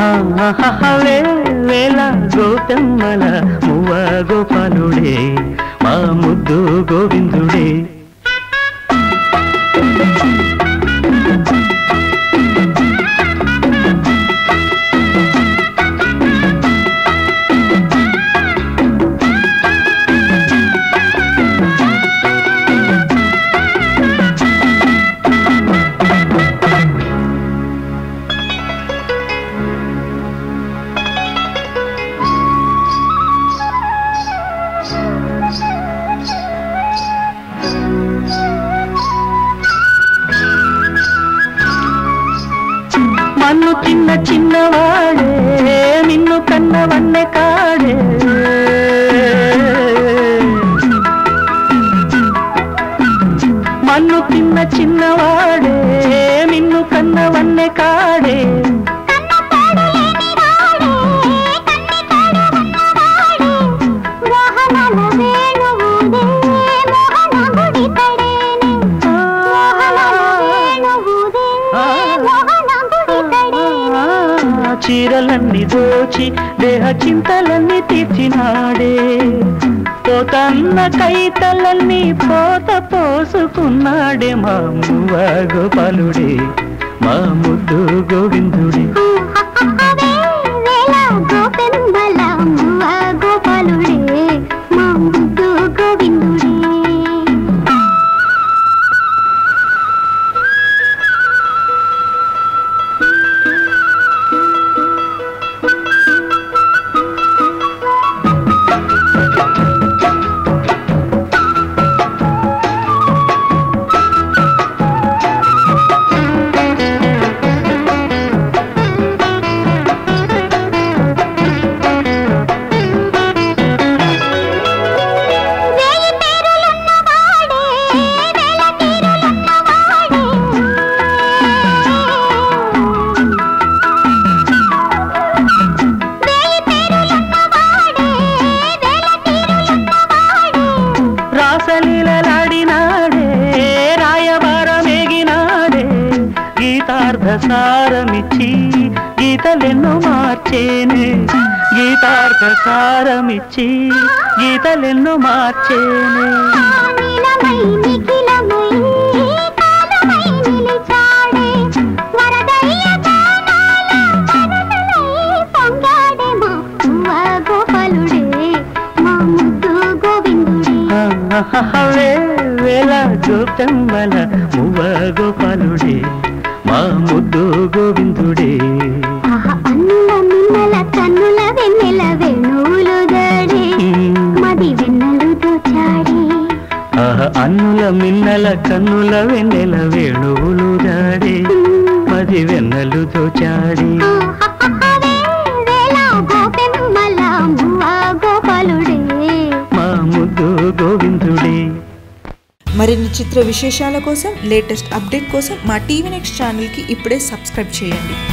వేల గోపెమ్మల మువ్వ గోపాలుడే మా ముద్దు గోవిందుడే. మన్ను తిన్న చిన్నవాడే నిన్ను కన్నవన్నె కాడే. మన్ను తిన్న చిన్నవాడే నిన్ను కన్నవన్నె కాడే. చీరలన్నీ దోచి దేహ చింతలన్నీ తీర్చినాడే. పోతన్న కైతలన్నీ పోత పోసుకున్నాడే మా మువ్వ గోపాలుడే మా ముద్దు గోవిందుడే. రాసలీలలాడినాడే రాయబారమేగినాడే. గీతార్థసారమిచ్చి గీతలెన్నో మార్చేనే. గీతార్థసారమిచ్చి గీతలెన్నో మార్చేనే. వేల గోపెమ్మల మువ్వ గోపాలుడే మా ముద్దు గోవిందుడే. అన్నుల మిన్నల కన్నుల వెన్నెల వేణువులు దాడే మది వెన్నెలు దోచాడే. అన్నుల మిన్నల కన్నుల వెన్నెల వేణువులు దాడే మది వెన్నెలు దోచాడే. మా ముద్దు గోవిందుడే. మరిన్ని చిత్ర విశేషాల కోసం లేటెస్ట్ అప్డేట్ కోసం మా టీవీ నెక్స్ట్ ఛానల్కి ఇప్పుడే సబ్స్క్రైబ్ చేయండి.